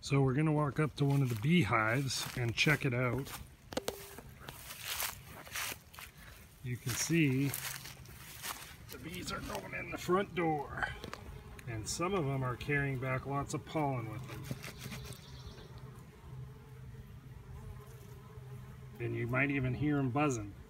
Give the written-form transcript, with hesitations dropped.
So we're going to walk up to one of the beehives and check it out. You can see the bees are going in the front door, and some of them are carrying back lots of pollen with them. And you might even hear them buzzing.